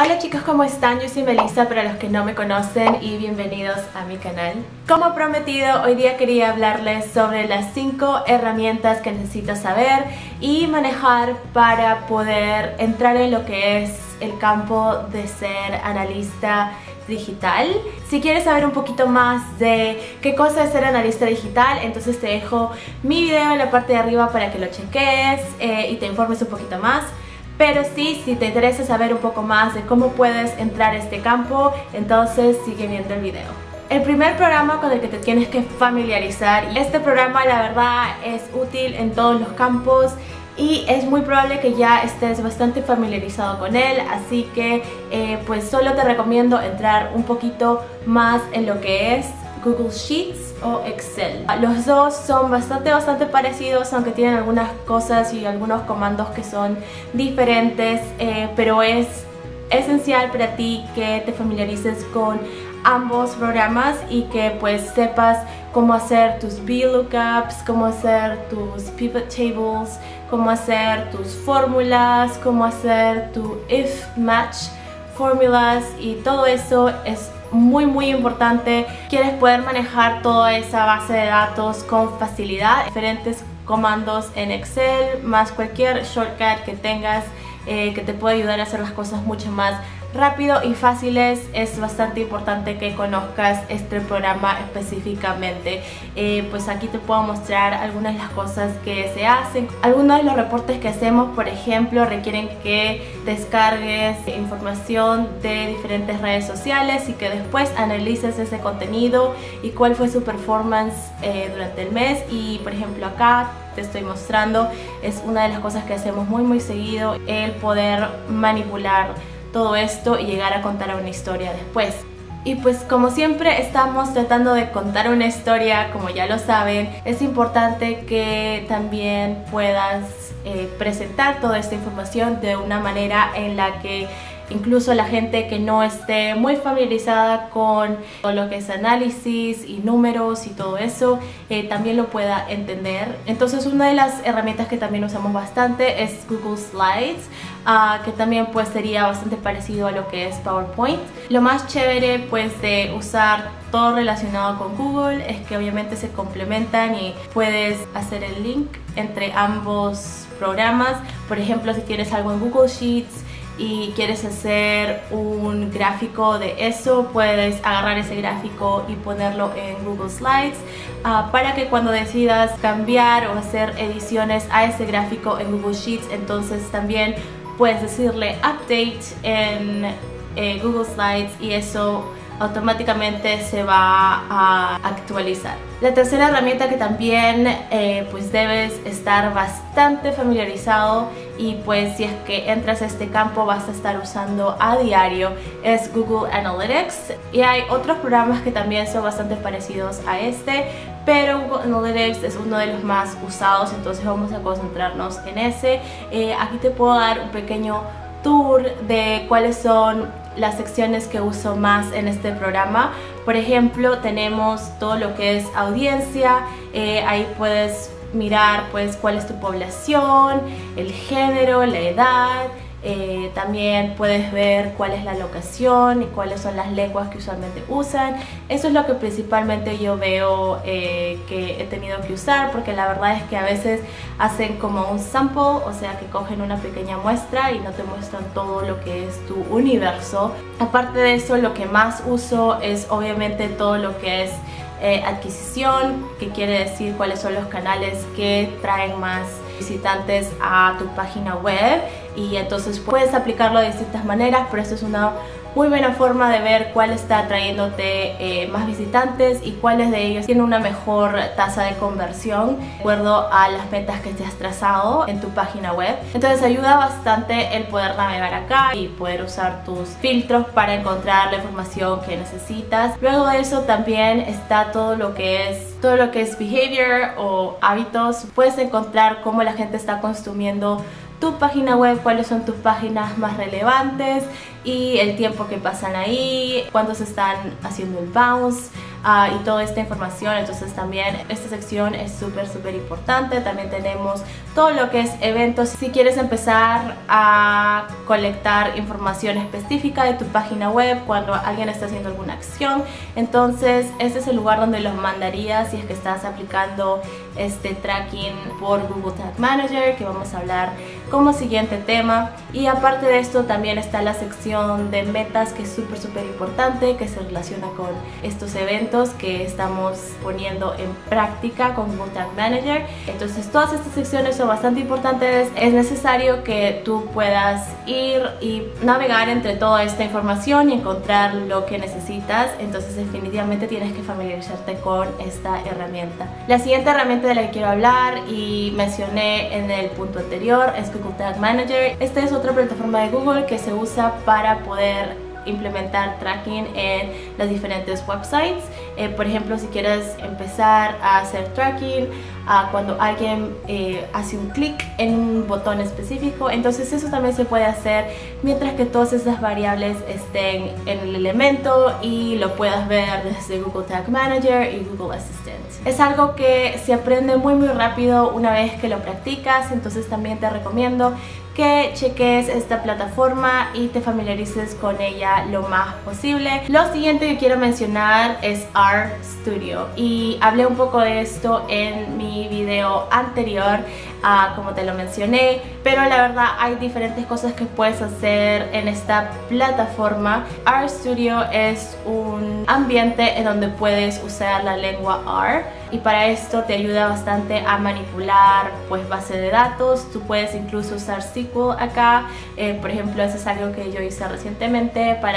Hola chicos, ¿cómo están? Yo soy Melissa para los que no me conocen y bienvenidos a mi canal. Como prometido, hoy día quería hablarles sobre las 5 herramientas que necesitas saber y manejar para poder entrar en lo que es el campo de ser analista digital. Si quieres saber un poquito más de qué cosa es ser analista digital, entonces te dejo mi video en la parte de arriba para que lo cheques y te informes un poquito más. Pero sí, si te interesa saber un poco más de cómo puedes entrar a este campo, entonces sigue viendo el video. El primer programa con el que te tienes que familiarizar, y este programa la verdad es útil en todos los campos y es muy probable que ya estés bastante familiarizado con él, así que pues solo te recomiendo entrar un poquito más en lo que es Google Sheets o Excel. Los dos son bastante parecidos, aunque tienen algunas cosas y algunos comandos que son diferentes, pero es esencial para ti que te familiarices con ambos programas y que pues sepas cómo hacer tus VLOOKUPs, cómo hacer tus pivot tables, cómo hacer tus fórmulas, cómo hacer tu if match fórmulas, y todo eso es muy importante. Quieres poder manejar toda esa base de datos con facilidad, diferentes comandos en Excel, más cualquier shortcut que tengas que te puede ayudar a hacer las cosas mucho más rápido y fáciles. Es bastante importante que conozcas este programa específicamente. Pues aquí te puedo mostrar algunas de las cosas que se hacen. Algunos de los reportes que hacemos, por ejemplo, requieren que descargues información de diferentes redes sociales y que después analices ese contenido y cuál fue su performance durante el mes. Y por ejemplo acá te estoy mostrando, es una de las cosas que hacemos muy seguido, el poder manipular todo esto y llegar a contar una historia después. Y pues como siempre estamos tratando de contar una historia, como ya lo saben, es importante que también puedas presentar toda esta información de una manera en la que incluso la gente que no esté muy familiarizada con todo lo que es análisis y números y todo eso, también lo pueda entender. Entonces una de las herramientas que también usamos bastante es Google Slides, que también pues sería bastante parecido a lo que es PowerPoint. Lo más chévere pues de usar todo relacionado con Google es que obviamente se complementan y puedes hacer el link entre ambos programas. Por ejemplo, si tienes algo en Google Sheets y quieres hacer un gráfico de eso, puedes agarrar ese gráfico y ponerlo en Google Slides para que cuando decidas cambiar o hacer ediciones a ese gráfico en Google Sheets, entonces también puedes decirle update en Google Slides y eso automáticamente se va a actualizar. La tercera herramienta que también pues debes estar bastante familiarizado, y pues si es que entras a este campo vas a estar usando a diario, es Google Analytics. Y hay otros programas que también son bastante parecidos a este, pero Google Analytics es uno de los más usados, entonces vamos a concentrarnos en ese. Aquí te puedo dar un pequeño tour de cuáles son las secciones que uso más en este programa. Por ejemplo, tenemos todo lo que es audiencia, ahí puedes mirar pues cuál es tu población, el género, la edad. También puedes ver cuál es la locación y cuáles son las lenguas que usualmente usan. Eso es lo que principalmente yo veo que he tenido que usar, porque la verdad es que a veces hacen como un sample, o sea que cogen una pequeña muestra y no te muestran todo lo que es tu universo. Aparte de eso, lo que más uso es obviamente todo lo que es adquisición, que quiere decir cuáles son los canales que traen más visitantes a tu página web, y entonces puedes aplicarlo de distintas maneras, pero esto es una muy buena forma de ver cuál está trayéndote más visitantes y cuáles de ellos tienen una mejor tasa de conversión de acuerdo a las metas que te has trazado en tu página web. Entonces ayuda bastante el poder navegar acá y poder usar tus filtros para encontrar la información que necesitas. Luego de eso también está todo lo que es behavior o hábitos. Puedes encontrar cómo la gente está consumiendo tu página web, cuáles son tus páginas más relevantes y el tiempo que pasan ahí, cuántos están haciendo el bounce, y toda esta información. Entonces también esta sección es súper importante. También tenemos todo lo que es eventos. Si quieres empezar a colectar información específica de tu página web cuando alguien está haciendo alguna acción, entonces este es el lugar donde los mandarías si es que estás aplicando este tracking por Google Tag Manager, que vamos a hablar como siguiente tema. Y aparte de esto también está la sección de metas, que es súper importante, que se relaciona con estos eventos que estamos poniendo en práctica con Google Tag Manager. Entonces todas estas secciones son bastante importantes. Es necesario que tú puedas ir y navegar entre toda esta información y encontrar lo que necesitas. Entonces definitivamente tienes que familiarizarte con esta herramienta. La siguiente herramienta de la que quiero hablar y mencioné en el punto anterior es Google Tag Manager. Esta es otra plataforma de Google que se usa para poder implementar tracking en las diferentes websites. Por ejemplo, si quieres empezar a hacer tracking cuando alguien hace un clic en un botón específico, entonces eso también se puede hacer mientras que todas esas variables estén en el elemento y lo puedas ver desde Google Tag Manager y Google Assistant. Es algo que se aprende muy rápido una vez que lo practicas, entonces también te recomiendo que cheques esta plataforma y te familiarices con ella lo más posible. Lo siguiente que quiero mencionar es RStudio, y hablé un poco de esto en mi video anterior, como te lo mencioné, pero la verdad hay diferentes cosas que puedes hacer en esta plataforma. RStudio es un ambiente en donde puedes usar la lengua R, y para esto te ayuda bastante a manipular pues base de datos. Tú puedes incluso usar SQL acá. Por ejemplo, eso es algo que yo hice recientemente para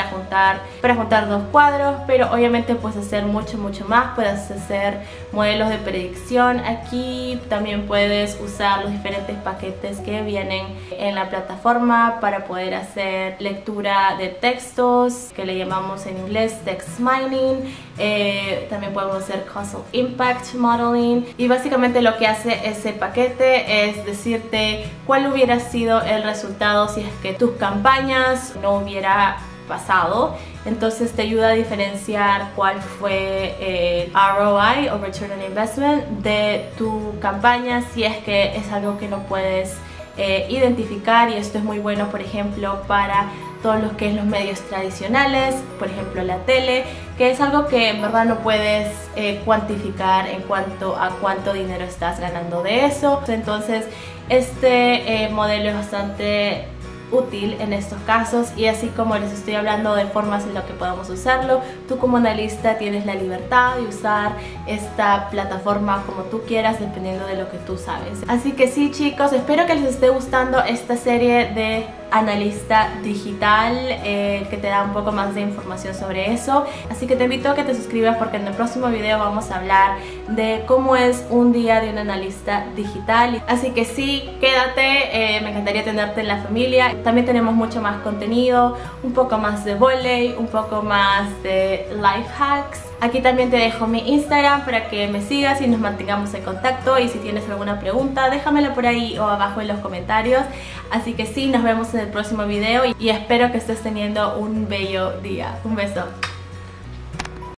juntar dos cuadros, pero obviamente puedes hacer mucho más. Puedes hacer modelos de predicción aquí. También puedes usar los diferentes paquetes que vienen en la plataforma para poder hacer lectura de textos, que le llamamos en inglés text mining. También podemos hacer causal impact modeling, y básicamente lo que hace ese paquete es decirte cuál hubiera sido el resultado si es que tus campañas no hubiera pasado. Entonces te ayuda a diferenciar cuál fue el ROI o Return on Investment de tu campaña si es que es algo que no puedes identificar. Y esto es muy bueno, por ejemplo, para todos los que es los medios tradicionales, por ejemplo la tele, que es algo que en verdad no puedes cuantificar en cuanto a cuánto dinero estás ganando de eso. Entonces este modelo es bastante útil en estos casos, y así como les estoy hablando de formas en las que podamos usarlo, tú como analista tienes la libertad de usar esta plataforma como tú quieras, dependiendo de lo que tú sabes. Así que sí, chicos, espero que les esté gustando esta serie de analista digital, que te da un poco más de información sobre eso. Así que te invito a que te suscribas, porque en el próximo video vamos a hablar de cómo es un día de un analista digital. Así que sí, quédate, me encantaría tenerte en la familia. También tenemos mucho más contenido, un poco más de vóley, un poco más de life hacks. Aquí también te dejo mi Instagram para que me sigas y nos mantengamos en contacto, y si tienes alguna pregunta déjamela por ahí o abajo en los comentarios. Así que sí, nos vemos en el próximo video y espero que estés teniendo un bello día. Un beso.